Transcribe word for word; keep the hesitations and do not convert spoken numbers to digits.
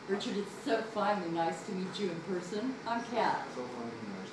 Richard, it's so finally nice to meet you in person. I'm Kat. So funny.